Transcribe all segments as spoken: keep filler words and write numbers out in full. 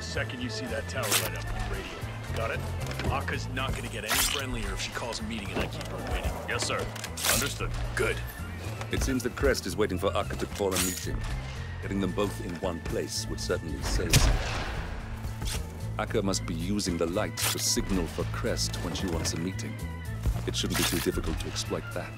second you see that tower light up, you radio me. Got it? Akka's not gonna get any friendlier if she calls a meeting and I keep her waiting. Yes, sir. Understood. Good. It seems that Crest is waiting for Akka to call a meeting. Getting them both in one place would certainly save some. Akka must be using the light to signal for Crest when she wants a meeting. It shouldn't be too difficult to exploit that.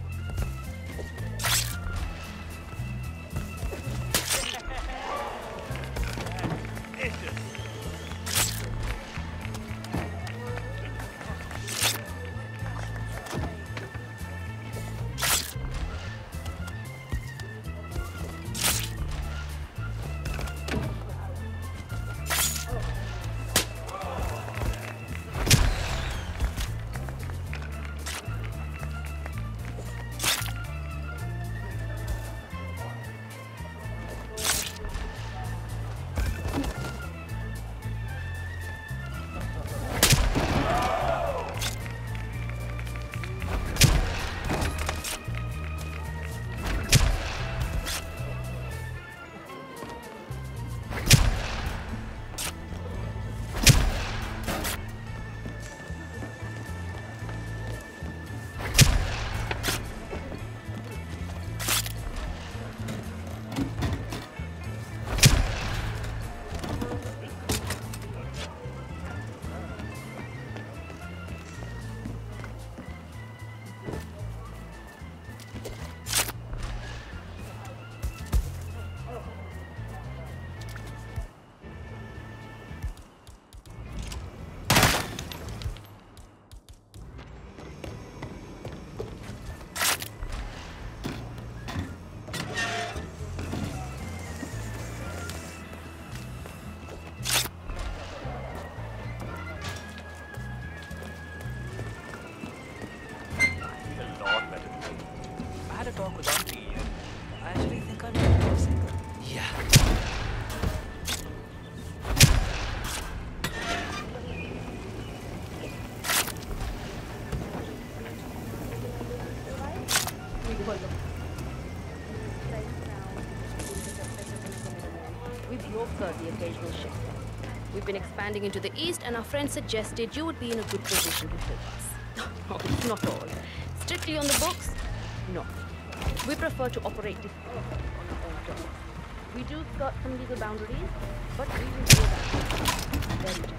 With your fur, the occasional shift. We've been expanding into the east, and our friend suggested you would be in a good position to help us. Oh, it's not all. Strictly on the books? No. We prefer to operate differently on our own terms. We do skirt some legal boundaries, but we will go back. Very gently.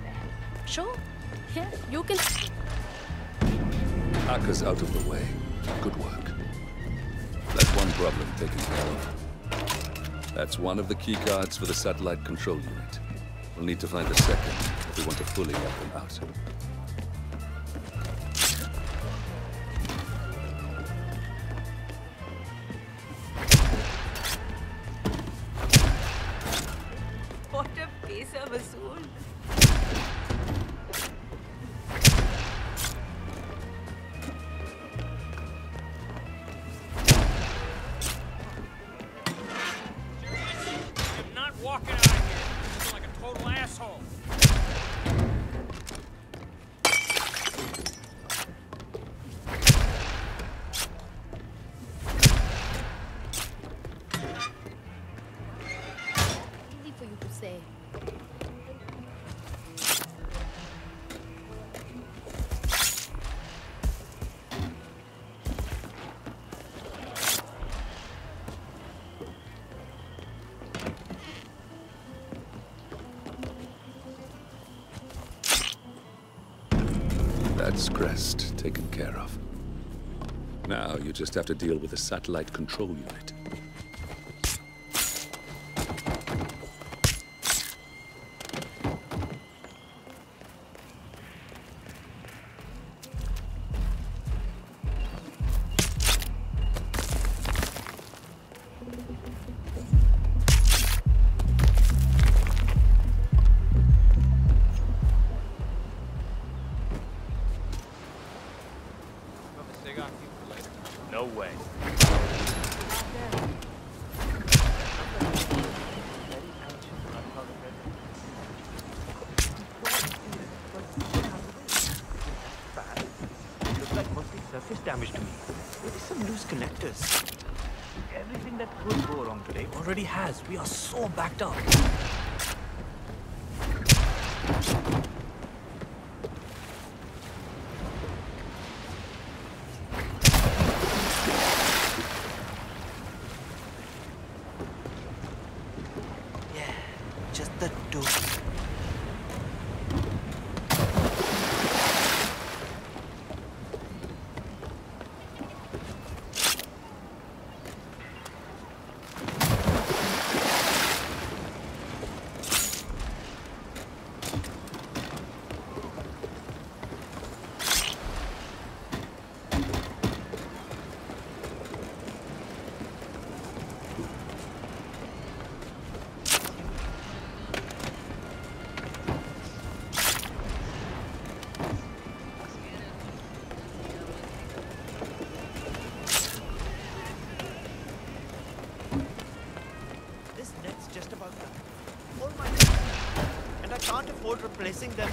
Sure. Yes, you can. Akka's out of the way. Good work. That's one problem taken care of. That's one of the key cards for the satellite control unit. We'll need to find the second if we want to fully get them out. What a piece of a soul. Walking out of here looking like a total asshole. Easy for you to say. That's Crest taken care of. Now you just have to deal with the satellite control unit. No way. Looks like mostly surface damage to me. Maybe some loose connectors. Everything that could go wrong today already has. We are so backed up. afford replacing them.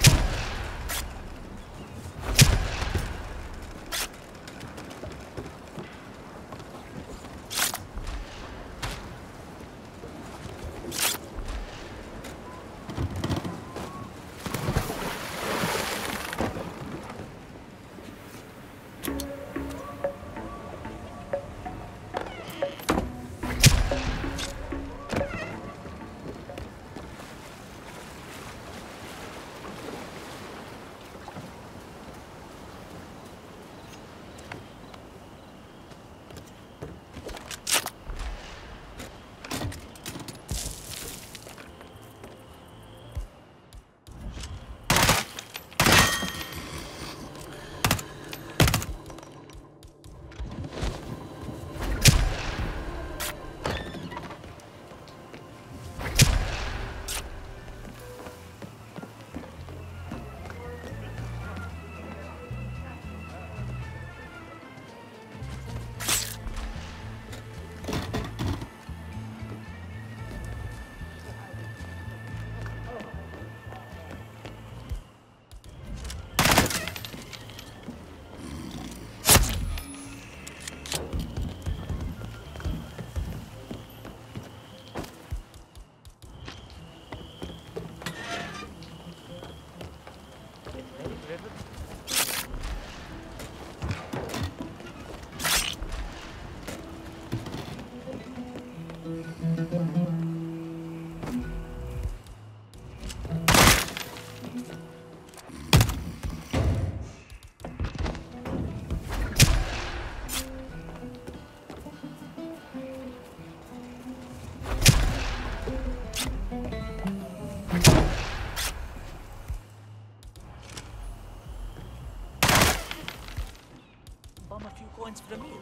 Bum a few coins for a meal.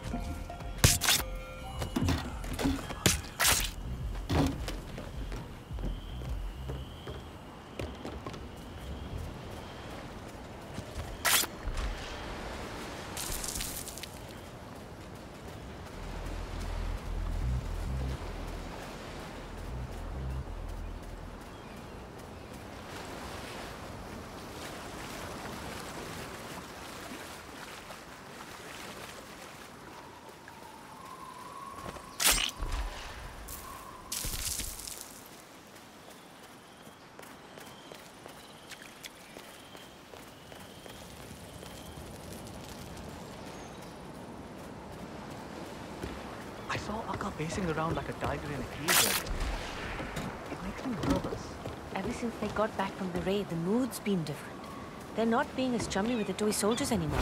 I saw Akka pacing around like a tiger in a cage earlier. It makes me nervous. Ever since they got back from the raid, the mood's been different. They're not being as chummy with the toy soldiers anymore.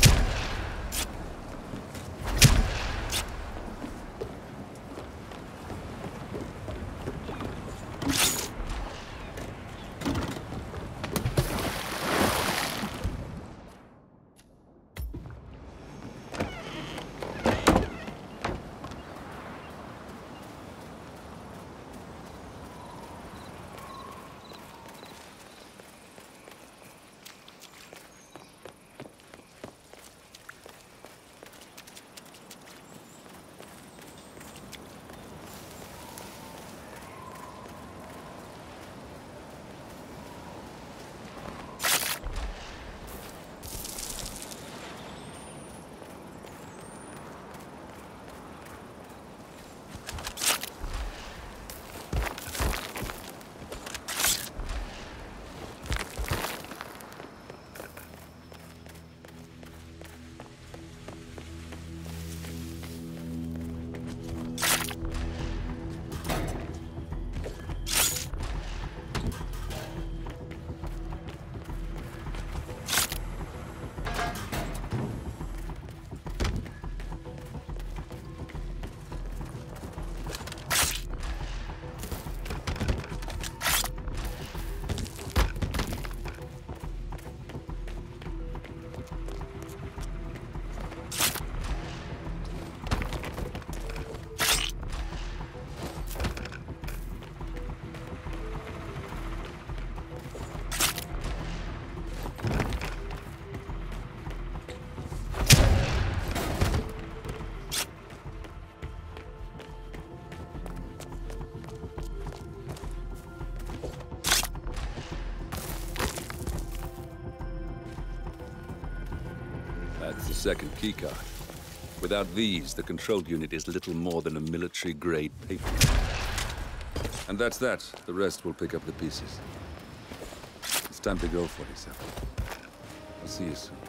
second keycard. Without these, the control unit is little more than a military-grade paper. And that's that. The rest will pick up the pieces. It's time to go, forty-seven. I'll see you soon.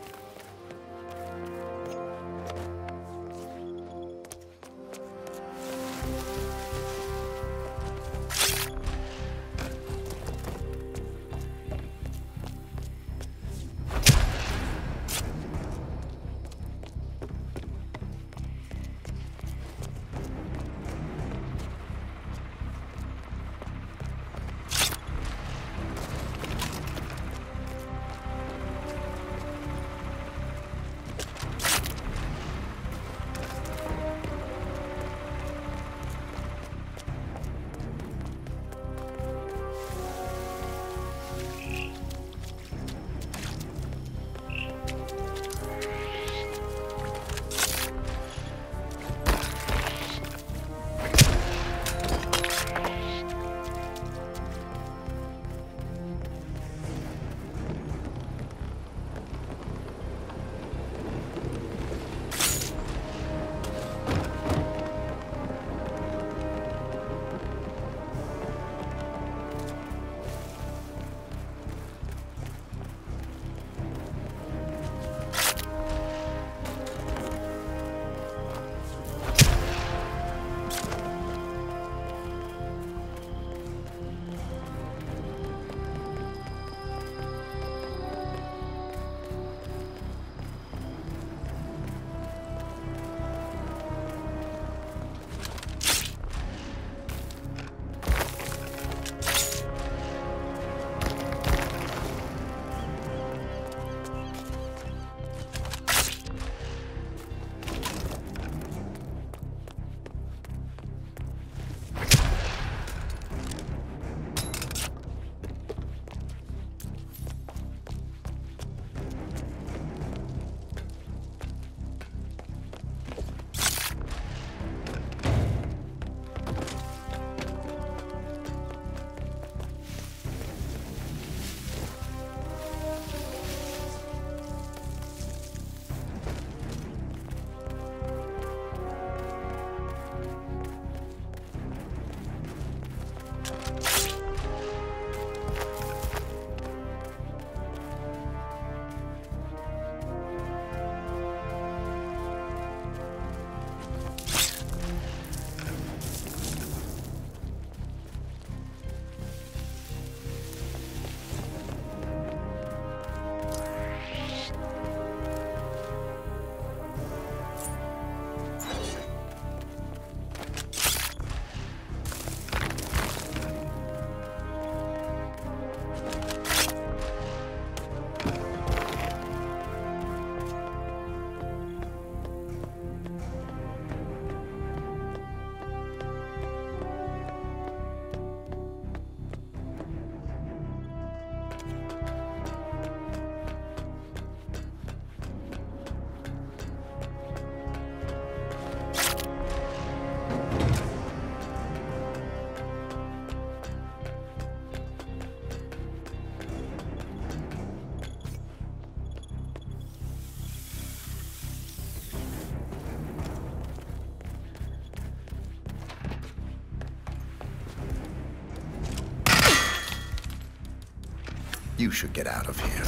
You should get out of here.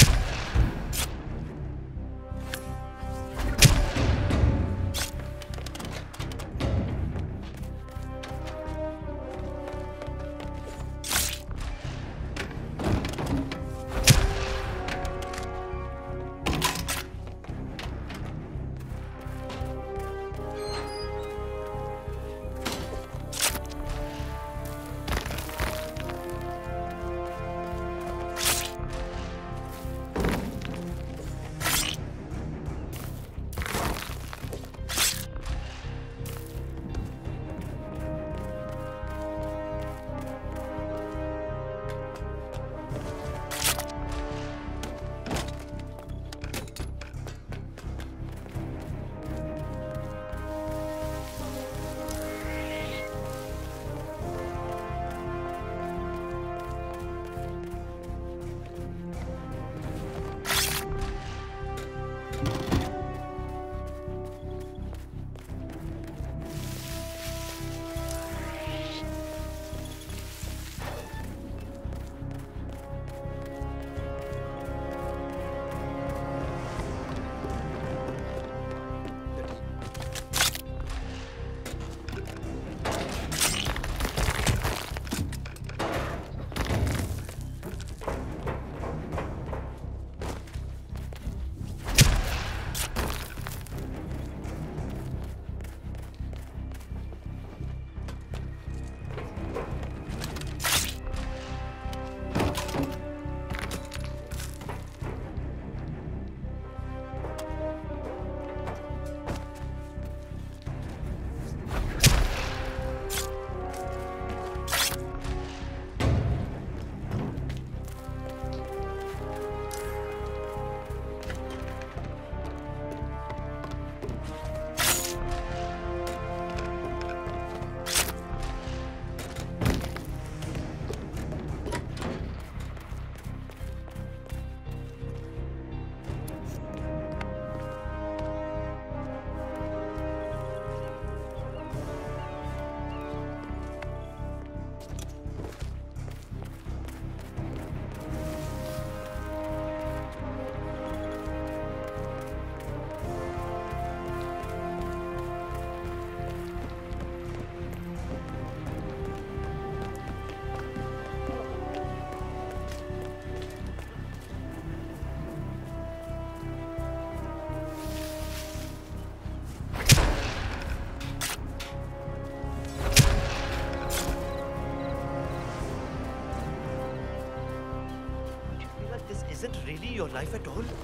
Isn't really your life at all?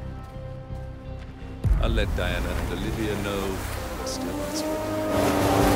I'll let Diana and Olivia know we're still unspoken.